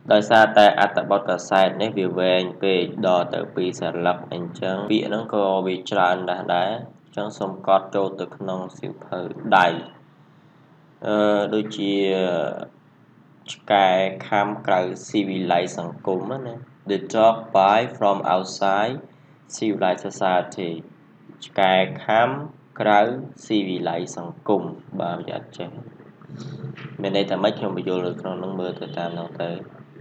ដោយសារតែអត្ថបទកាសែតនេះវាវែងពេកដល់ទៅ2សន្លឹកអញ្ចឹងពាក្យហ្នឹងក៏វាច្រើនដែរអញ្ចឹងសូមកត់ចូលទៅក្នុងសៀវភៅដៃដូចជាឆ្កែខាំក្រៅស៊ីវិល័យសង្គមណា The dog bite from outside civilized society ឆ្កែខាំក្រៅស៊ីវិល័យសង្គមបាទវាអត់ចេះមានន័យថាម៉េចខ្ញុំបញ្យល់នៅក្នុងនោះមើលទៅតាមនោះទៅ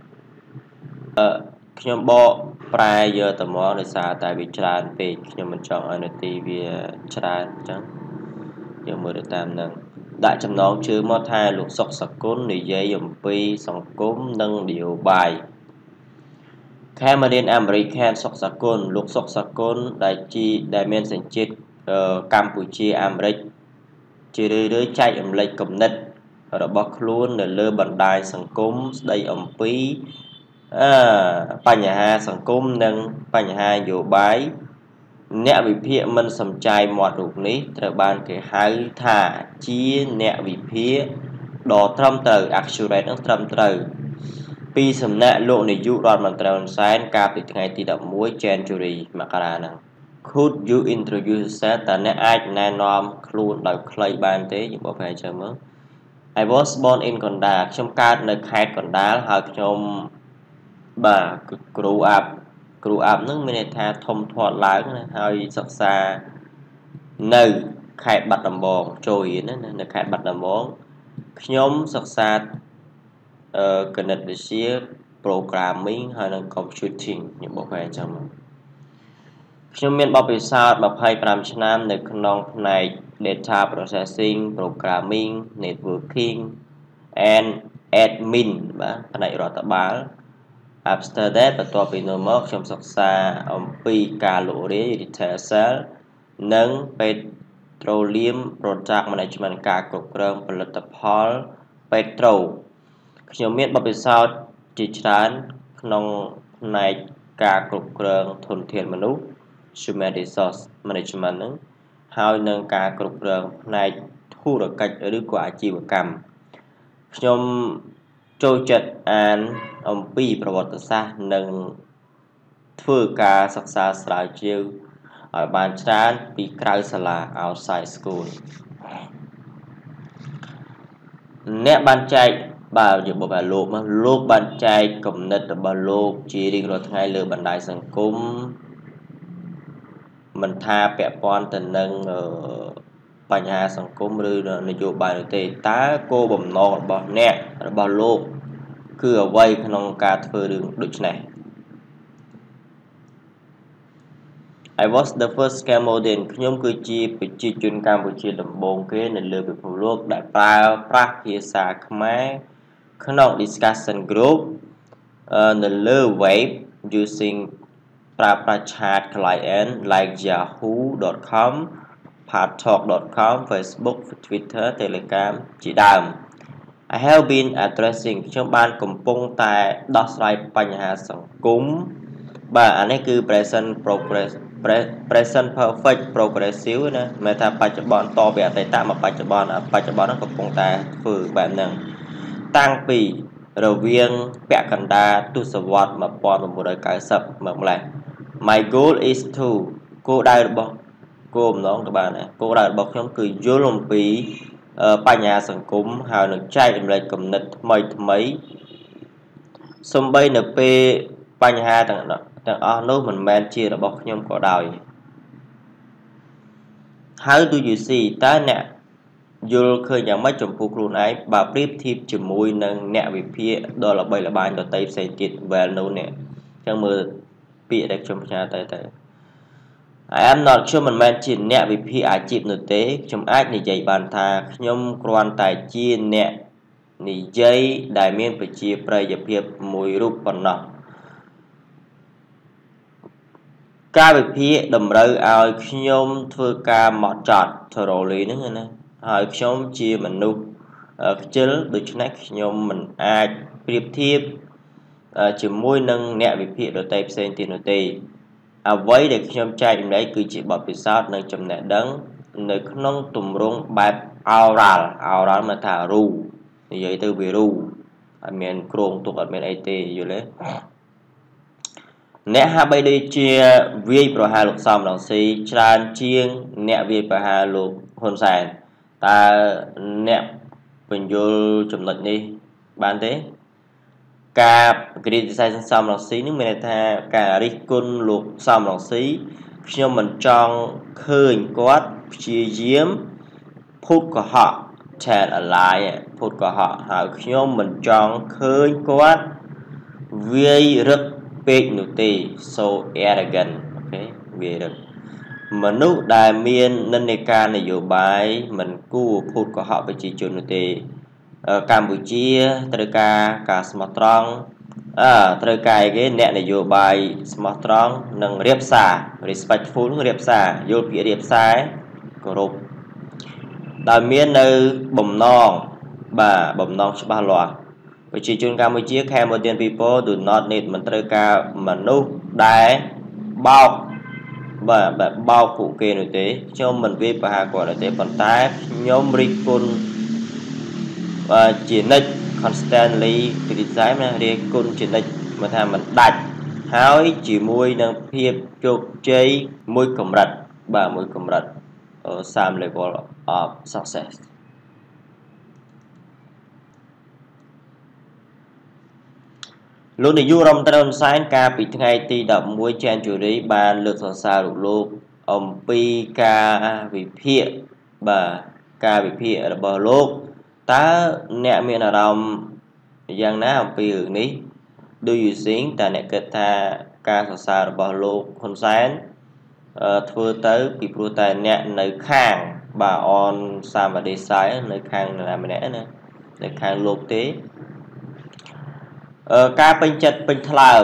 ខ្ញុំបកប្រែយកទៅមកដោយសារតែវាច្រើនពេកខ្ញុំមិនចង់ឲ្យនាទីវាច្រើនអញ្ចឹងយើងមើលទៅតាមនឹងដាក់ចំណងជើងមកថាលោកសុកសកុលនិយាយអំពីសង្គមនិងនយោបាយCambodian American សុកសកុលលោកសុកសកុលដែលមានសញ្ជាតិកម្ពុជាអាមេរិកជារឿយៗចែករំលែកគំនិតរបស់ខ្លួននៅលើបណ្ដាញសង្គមស្ដីអំពីបញ្ហាសង្គមនិងបញ្ហានយោបាយអ្នកវិភាគមិនសំចៃមាត់រូបនេះត្រូវបានគេហៅថាជាអ្នកវិភាគដ៏ត្រឹមត្រូវ accurate និងត្រឹមត្រូវពីសំណាក់លោកនាយករដ្ឋមន្ត្រីហ៊ុនសែនកាលពីថ្ងៃទី11 January មករាហ្នឹង Could you introduce yourself តើអ្នកអាចណែនាំខ្លួនដោយខ្លីបានទេយើងបកប្រែចឹងមើល I was born in កណ្ដាលខ្ញុំកើតនៅខេត្តកណ្ដាលហើយខ្ញុំបាទគ្រូអាប់ហ្នឹងមានន័យថាធំធាត់ឡើងណាហើយសិក្សានៅខេត្តបាត់ដំបងចូលរៀនណានៅខេត្តបាត់ដំបងខ្ញុំសិក្សាគណិតវិទ្យា programming ហើយនិង computing ខ្ញុំបកប្រែអញ្ចឹងខ្ញុំមានបទពិសោធន៍25ឆ្នាំនៅក្នុងផ្នែក data processing programming networking and admin បាទផ្នែករដ្ឋបាល After that បន្ទាប់ពីនោះមកខ្ញុំសិក្សាអំពីការលក់រាយ retail sales និង petroleum product management ការគ្រប់គ្រងផលិតផល petro ខ្ញុំមានបទពិសោធន៍ជាច្រើនក្នុងផ្នែកការគ្រប់គ្រងធនធានមនុស្ស human resource management ហ្នឹងហើយនឹងការគ្រប់គ្រងផ្នែកធុរកិច្ចឬក៏អាជីវកម្មខ្ញុំចូលចិត្តអានអំពីប្រវត្តិសាស្ត្រនិងធ្វើការសិក្សាស្រាវជ្រាវឲ្យបានច្រើនពីក្រៅសាលា outside school អ្នកបានចែកបាទយើងบอกថាលោកបានចែកគំនិតរបស់លោកជារៀងរាល់ថ្ងៃលើបណ្ដាញសង្គមមិនថាពាក់ព័ន្ធទៅនឹងបញ្ហាសង្គមឬនយោបាយនោះទេតើគោលបំណងរបស់លោកគឺអ្វីក្នុងការធ្វើរឿងដូចនេះ I was the first Cambodian ខ្ញុំគឺជាប្រជាជនកម្ពុជាដំបូងគេនៅលើពិភពលោកដែលប្រើប្រាស់ភាសាខ្មែរក្នុង discussion group នៅលើ web using ប្រើប្រាស់ chat client like yahoo.com partalk.com Facebook Twitter Telegram ជាដើម I have been addressing ខ្ញុំបានកំពុងតែដោះស្រាយបញ្ហាសង្គមបាទអានេះគឺ present perfect progressive ណាមិនថាបច្ចុប្បន្នតពីអតីតមកបច្ចុប្បន្នហ្នឹងកំពុងតែធ្វើបែបហ្នឹងតាំងពីរវាងពាក់កណ្ដាលទសវត្សរ៍1990មកម្លេះ My goal is to គោលដៅរបស់ខ្ញុំគឺយល់អំពីបញ្ហាសង្គមហើយនឹងចែករំលែកគំនិតថ្មីសំបីនៅពេលបញ្ហាទាំងអស់នោះមិនមែនជារបស់ខ្ញុំក៏ដោយ How do you see តើអ្នកយល់ឃើញយ៉ាងម៉េចចំពោះខ្លួនឯងបើប្រៀបធៀបជាមួយនឹងអ្នកវិភាគដ៏ល្បីល្បាញដទៃផ្សេងទៀត well known នេះអញ្ចឹងមើលពាក្យដែលខ្ញុំផ្ញើទៅ I am not ខ្ញុំមិនមែនជាអ្នកវិភាគអាជីពនោះទេខ្ញុំអាចនិយាយបានថាខ្ញុំគ្រាន់តែជាអ្នកនិយាយដែលមានប្រជាប្រិយភាពមួយរូបប៉ុណ្ណោះការវិភាគតម្រូវឲ្យខ្ញុំធ្វើការមកចត់ thoroughly ហ្នឹងណាហើយខ្ញុំជាមនុស្សខ្ជិលដូច្នេះខ្ញុំមិនអាចប្រៀបធៀបជាមួយនឹងអ្នកវិភាគដទៃផ្សេងទៀតនោះទេអ្វីដែលខ្ញុំចែករំលែកគឺជាបទពិសោធន៍និងចំណេះដឹងនៅក្នុងទម្រង់បែប oral មកថារូនិយាយទៅវារូអត់មានគ្រោងទុកអត់មានអីទេយល់ទេអ្នកហាក់បីដូចជាវាយប្រហារលោកសំរងស៊ីច្រើនជាងអ្នកវាយប្រហារលោកហ៊ុនសែនតើអ្នកបញ្យល់ចំណុចនេះបានទេការ criticize សំរងស៊ីនេះមានន័យថាការរិះគន់លោកសំរងស៊ីខ្ញុំមិនចង់ឃើញគាត់ព្យាយាមភូតកុហក tell a lie ភូតកុហកហើយខ្ញុំមិនចង់ឃើញគាត់វាយរឹកពេកនោះទេ so arrogant អូខេវាយរឹកមនុស្សដែលមាននិន្នាការនយោបាយមិនគួរភូតកុហកប្រជាជននោះទេកម្ពុជាត្រូវការស្មោះត្រង់ត្រូវការអីគេអ្នកនយោបាយស្មោះត្រង់និងរៀបសារ respectful រៀបសារយល់ពាក្យរៀបសារគោរពដោយមាននៅបំណងបំណងច្បាស់លាស់ប្រជាជនកម្ពុជា Cambodian people do not need មិនត្រូវការមនុស្សដែលបោកបោកពួកគេនោះទេខ្ញុំមិនវាយប្រហារគាត់ទេប៉ុន្តែខ្ញុំរិះគន់ជានិច្ច constantly criticize ណារៀបគុណជានិច្ចមកថាមិនដាច់ហើយជាមួយនឹងភាពជោគជ័យមួយកម្រិតមួយកម្រិតsome level of success លោកនាយករដ្ឋមន្ត្រីហ៊ុនសែនកាលពីថ្ងៃទី11 January បានលើកសរសើរលោកអំពីការវិភាគការវិភាគរបស់លោកតើអ្នកមានអារម្មណ៍យ៉ាងណាអំពីរឿងនេះ Do you think តើអ្នកគិតថាការសរសើររបស់លោកហ៊ុនសែនធ្វើទៅពីព្រោះតែអ្នកនៅខាងអនសាមដេសាយនៅខាងណាម្នាក់ណានៅខាងលោកទេការពេញចិត្តពេញថ្លើម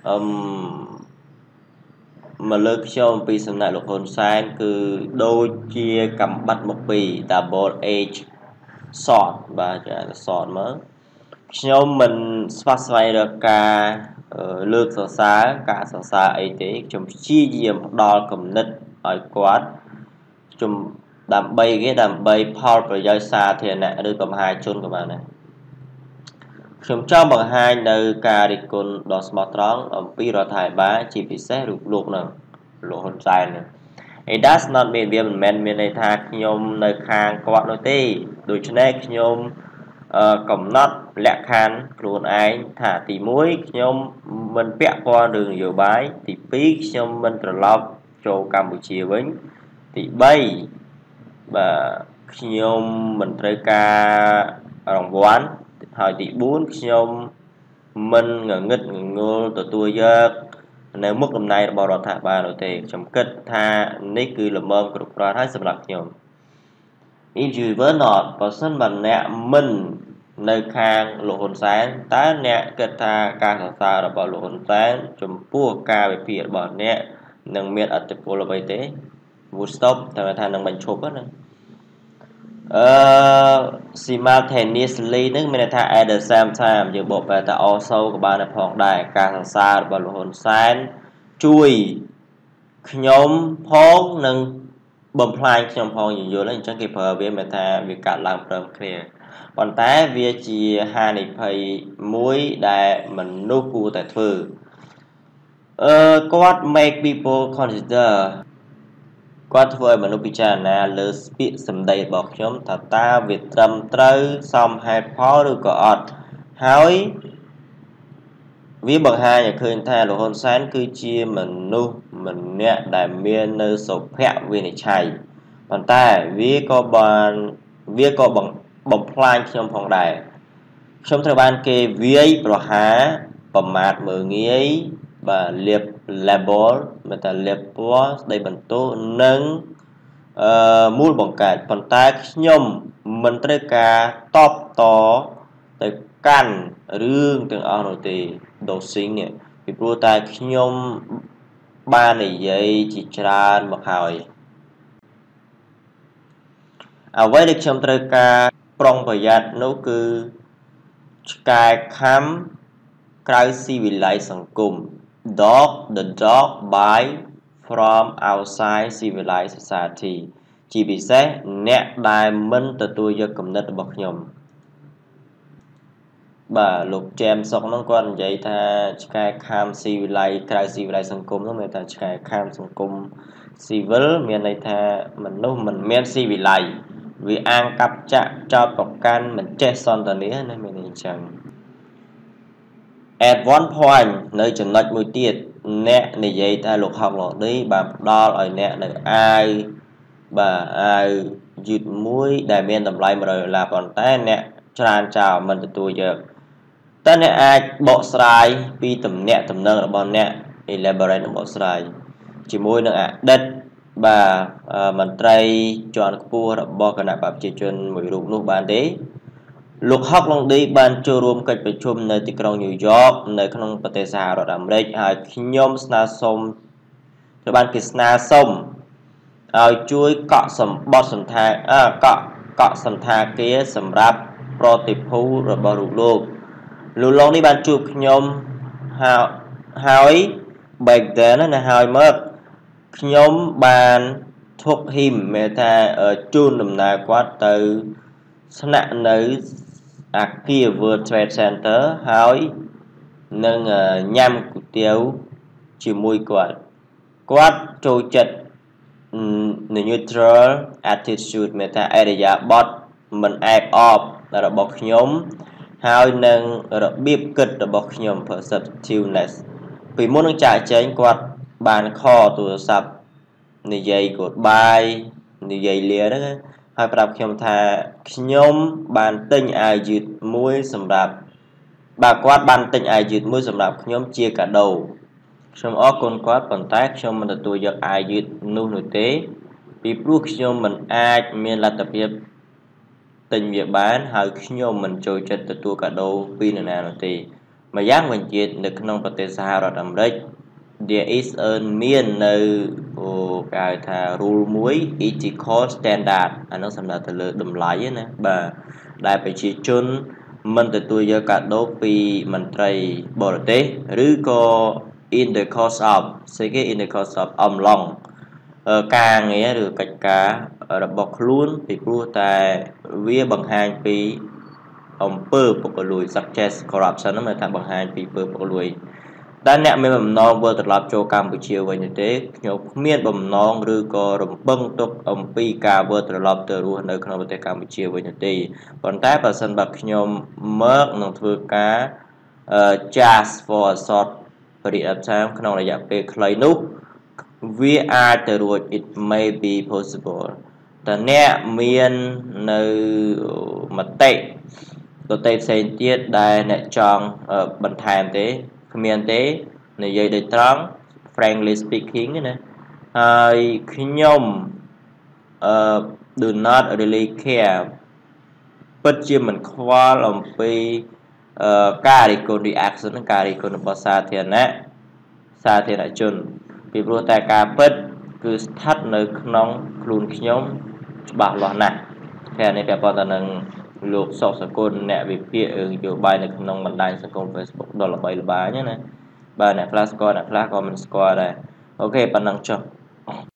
មកលើខ្ញុំអំពីសំណាក់លោកហ៊ុនសែនគឺដូចជាកំបិតមកពី double edge sword ចាsword មកខ្ញុំមិនស្វាស្វែងរកការលើកសរសើរការសរសើរអីទេខ្ញុំព្យាយាមផ្ដល់គំនិតឲ្យគាត់ខ្ញុំដើម្បីផលប្រយោជន៍សាធារណៈឬក៏មហាជនក៏បានដែរខ្ញុំចង់បង្ហាញនៅការរិះគន់ដ៏ស្មោះត្រង់អំពីរដ្ឋាភិបាលជាពិសេសរូបលោកនឹងលោកហ៊ុនសែននឹង It does not mean វាមិនមែនមានន័យថាខ្ញុំនៅខាងគាត់នោះទេដូច្នេះខ្ញុំកំណត់លក្ខខណ្ឌខ្លួនឯងថាទី1ខ្ញុំមិនពាក់ព័ន្ធរឿងនយោបាយទី2ខ្ញុំមិនត្រឡប់ចូលកម្ពុជាវិញទី3ខ្ញុំមិនត្រូវការរង្វាន់ហើយទី4ខ្ញុំមិនងងឹតងងល់ទទួលយកនៅមុខតំណែងរបស់រដ្ឋាភិបាលនោះទេខ្ញុំគិតថានេះគឺល្មមគ្រប់គ្រាន់ហើយសម្រាប់ខ្ញុំ If you were not បើសិនបើអ្នកមិននៅខាងលោកហ៊ុនសែនតើអ្នកគិតថាការសរសើររបស់លោកហ៊ុនសែនចំពោះការវិភាគរបស់អ្នកនឹងមានអត្ថប្រយោជន៍អ្វីទេ would stop តែថានឹងបញ្ឈប់ណាsimultaneously នឹងមានន័យថា at the same time យើងបកប្រែថា also ក៏បានដែរផងដែរការសរសើររបស់លោកហ៊ុនសែនជួយខ្ញុំផងនិងបំផ្លាញខ្ញុំផងយល់អញ្ចឹងគេប្រើវាមានថាវាកាត់ឡើងព្រមគ្នាប៉ុន្តែវាជាហានិភ័យមួយដែលមនុស្សគួរតែធ្វើគាត់ make people consider គាត់ធ្វើឲ្យមនុស្សពិចារណាលើពាក្យសម្ដីរបស់ខ្ញុំថាតើវាត្រឹមត្រូវសមហេតុផលឬក៏អត់ហើយវាបង្ហាញឲ្យឃើញថាលោកហ៊ុនសែនគឺជាមនុស្សម្នាក់ដែលមាននៅសុភវិនិច្ឆ័យប៉ុន្តែវាក៏បំផ្លាញខ្ញុំផងដែរខ្ញុំត្រូវបានគេវាយប្រហារប្រមាថមើលងាយលាប label មកថាលាបពណ៌ស្ដីបន្ទោសនិងមូលបង្កើតប៉ុន្តែខ្ញុំមិនត្រូវការតបតទៅកាន់រឿងទាំងអស់នោះទេដូស៊ីងនេះពីព្រោះតែខ្ញុំបាននិយាយជាច្រើនមកហើយអ្វីដែលខ្ញុំត្រូវការប្រុងប្រយ័ត្ននោះគឺឆ្កែខំក្រៅស៊ីវិល័យសង្គម the dog bite from outside civilized society ជាពិសេសអ្នកដែលមិនទទួលយកគំនិតរបស់ខ្ញុំ bà lục chém sọc nó còn vậy ta cái cam si lại cái si lại sân cung nó mới ta cái cam sân cung civil miền này ta mình lúc mình miền si lại vì an cặp chạ cho cọc can mình chết son tờ nía nên mình chẳng at one point nơiចំណុចមួយទៀតអ្នកនិយាយថាលោកហកលោកនេះបាទផ្ដល់ឲ្យអ្នកនៅអាវបាទអាវយឺតមួយដែលមានតម្លៃ$100ប៉ុន្តែអ្នកច្រើនចោលមិនទទួលយកតើអ្នកអាចបកស្រាយពីទំនាក់ទំនងរបស់អ្នក elaborate បកស្រាយជាមួយនឹងអតីតបាទមន្ត្រីជាន់ខ្ពស់របស់គណៈបព្វជិជនមួយរូបនោះបានទេលោកហកឡុងឌីបានចូលរួមកិច្ចប្រជុំនៅទីក្រុងញូវយ៉កនៅក្នុងប្រទេសសហរដ្ឋអាមេរិកហើយខ្ញុំស្នើសុំត្រូវបានគេស្នើសុំឲ្យជួយកក់សម្បត្តិសន្តាកក់សន្តាគារសម្រាប់ប្រតិភូរបស់លោកឡុងនេះបានជួបខ្ញុំហើយ back then ណាហើយមកខ្ញុំបាន took him មានថាជូនដំណើរគាត់ទៅស្នាក់នៅអាគារ World Trade Center ហើយនឹងញ៉ាំគុយទាវជាមួយគាត់ចូលចិត្ត neutral attitude មានថាអរិយាប័ត្រមិនអែបអបរបស់ខ្ញុំហើយនឹងរបៀបគិតរបស់ខ្ញុំ perceptiveness ពីមុននឹងចាក់ចែងគាត់បានខលទូរស័ព្ទនិយាយ goodbye និយាយលាហ្នឹងហើយប្រាប់ខ្ញុំថាខ្ញុំបានទិញអាវយឺតមួយសម្រាប់បាទគាត់បានទិញអាវយឺតមួយសម្រាប់ខ្ញុំជាកាដូខ្ញុំអរគុណគាត់ប៉ុន្តែខ្ញុំមិនទទួលយកអាវយឺតនោះទេពីព្រោះខ្ញុំមិនអាចមានលទ្ធភាពទិញវាបានហើយខ្ញុំមិនចូលចិត្តទទួលកាដូពីនរណានោះទេម្យ៉ាងវិញទៀតនៅក្នុងប្រទេសសហរដ្ឋអាមេរិក there is មាននៅគេហៅថា rule មួយ ethical standard អានោះសំដៅទៅលើតម្លៃណាបាទដែលប្រជាជនមិនទទួលយកកាដូពីមន្ត្រីបរទេសឬក៏ in the course of ស្អីគេ in the course of អំឡុងការងារឬកិច្ចការរបស់ខ្លួនពីព្រោះតែវាបង្ហាញពីអំពើពុករលួយ suggest corruption ហ្នឹងថាបង្ហាញពីអំពើពុករលួយតែអ្នកមានបំណងវិលត្រឡប់ចូលកម្ពុជាវិញទេខ្ញុំគ្មានបំណងឬក៏រំពឹងទុកអំពីការវិលត្រឡប់ទៅរស់នៅក្នុងប្រទេសកម្ពុជាវិញទេប៉ុន្តែបើសិនបើខ្ញុំមកនឹងធ្វើការ just for a short period of time ក្នុងរយៈពេលខ្លីនោះវាអាចទៅរួច it may be possible តើអ្នកមាននៅមតិផ្សេងទៀតដែលអ្នកចង់បន្ថែមទេគ្មានទេនិយាយដោយត្រង់ frankly speaking ណាហើយខ្ញុំ do not really care ពិតជាមិនខ្វល់អំពីការរិះគន់ reaction ការរិះគន់របស់សាធារណជនពីព្រោះតែការពិតគឺស្ថិតនៅក្នុងខ្លួនខ្ញុំច្បាស់លាស់ណាស់តែនេះពាក់ព័ន្ធទៅនឹងលោកសុកសកលអ្នកវិភាគនយោបាយនៅក្នុងបណ្ដាញសង្គម Facebook ដ៏ល្បីល្បាញណាបាទអ្នកខ្លះស្គាល់អ្នកខ្លះក៏មិនស្គាល់ដែរអូខេប៉ុណ្ណឹងចុះ